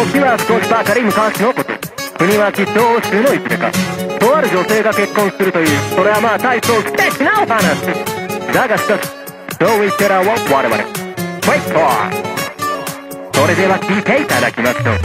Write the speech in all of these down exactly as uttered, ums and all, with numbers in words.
時は少しばかり昔のこと。国はきっと欧州のいずれか。とある女性が結婚するという、それはまあ大層素敵なお話だが、しかしそう言ってらを我々ウェイトー、それでは聞いていただきましょう。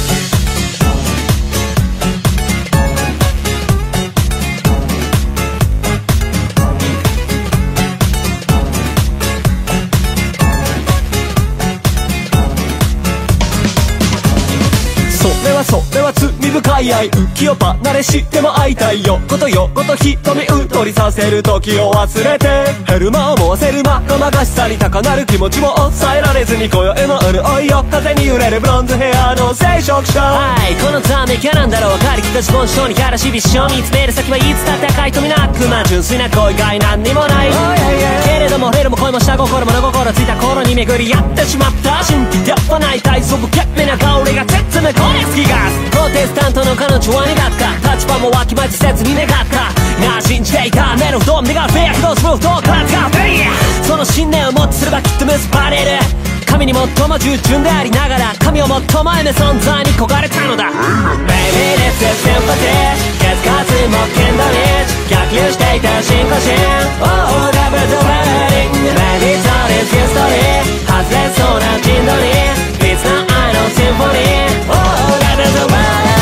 それは罪深い愛、浮世離れしても会いたいよ。ことよごと瞳うとりさせる時を忘れて、減る間思わせるまがまがしさに高鳴る気持ちも抑えられずに今宵も潤いよ。風に揺れるブロンズヘアの聖職者。はい、このためキャなんだろう。分かりきった自分主張にからしびしを見つめる先はいつだって赤い富なくま純粋な恋以外何にもない、oh, yeah, yeah. けれども触れるも恋も下心も物心ついた頃に巡り合ってしまった神秘ではない体操不潔めな香りが絶めこれ好きがプロテスタントの彼女は苦った立場もわきまちせずに願ったなあ信じていた目の不動願うフェア起動する不動から使うその信念をもってすればきっと結ばれる。神に最も従順でありながら神を最も愛め存在に焦がれたのだ。 Baby this is sympathy ケツカツも剣道に逆流していた進行心 Oh double double Babyそれヒストリー外れそうな陣取りいつの愛のシンフォニー Oh double double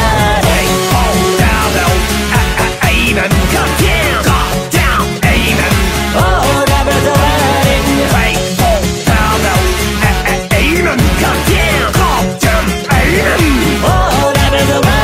Amen Come down Come down Amen Oh double double Amen Come down Come down Amen Oh double double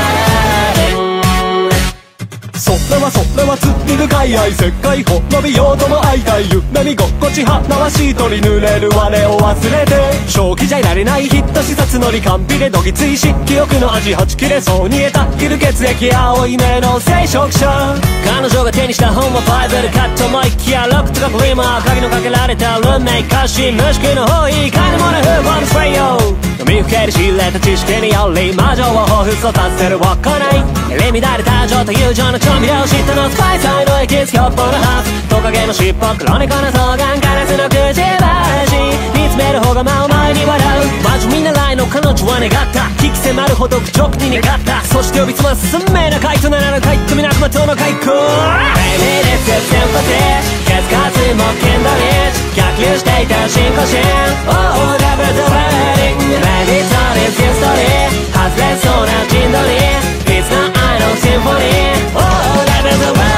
それはそれは罪深い愛、世界滅びようとも会いたい夢見心地華々しい鳥濡れる我を忘れて正気じゃいられないヒット視察のり完璧でどぎついし記憶の味はち切れそうに得た切る血液青い目の聖職者。彼女が手にした本はファイブルカット思いきやロックとかクリーマー鍵のかけられたルーメイ歌詞無識の方い金物風ボンスプレイヨー見ふけり仕入れた知識により魔女を彷彿とさせるわかない入り乱れた情と友情の調味料嫉妬のスパイス愛のエキスひょっぽのハーフトカゲの尻尾黒猫の双眼ガラスのくちばし見つめる方が真お前に笑うマジ見習いの彼女は願った危機迫るほど愚直に願ったそして呼びつます運命な回とならぬ回組なくまとの開口 Baby this is sympathy ケツカツも剣道に逆流していた進行心 Oh double double Babyそれヒストリー外れそうな陣取りいつの愛のシンフォニー Oh double double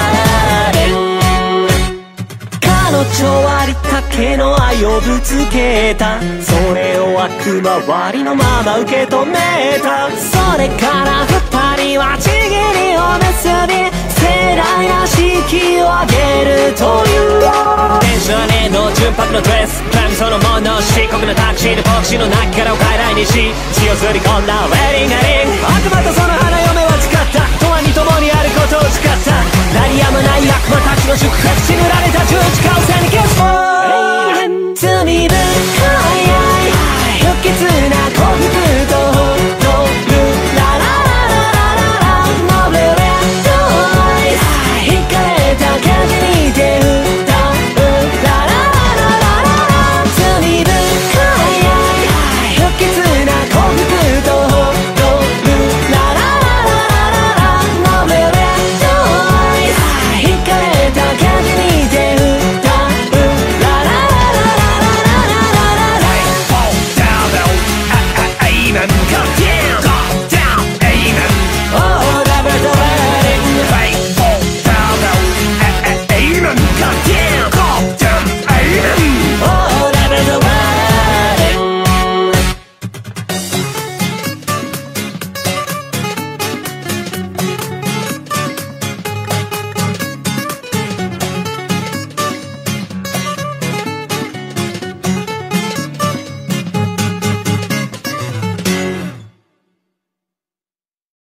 彼女ありったけの愛をぶつけたそれを悪魔割りのまま受け止めたそれから二人はちぎりを結び盛大な式を挙げるという電車にの純白のドレス神そのもの漆黒のタクシーでボクシーの亡きからを傀儡にし血をすり込んだウェディングリング悪魔とその花嫁は誓った永遠に共にあることを誓った鳴りやまない悪魔たちの祝福地ぬら